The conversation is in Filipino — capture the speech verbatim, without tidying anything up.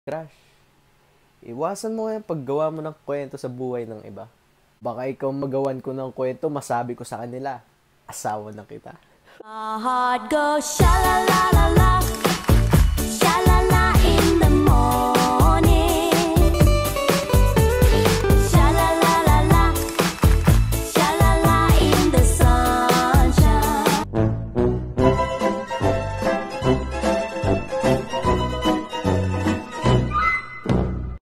Crush. Iwasan mo yung paggawa mo ng kwento sa buhay ng iba. Baka ikaw magawan ko ng kwento, masabi ko sa kanila, asawa na kita. My heart goes sha la la la la, sha la